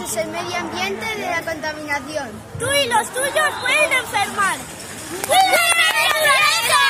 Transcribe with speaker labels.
Speaker 1: protegemos el medio ambiente de la contaminación.
Speaker 2: Tú y los tuyos pueden enfermar. ¡Cuida el planeta!